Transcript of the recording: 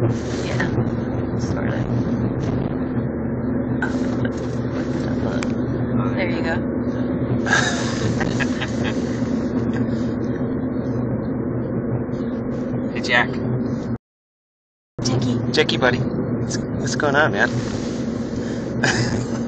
Yeah, sort of. There you go. Hey, Jack. Jackie. Jackie, buddy. What's going on, man?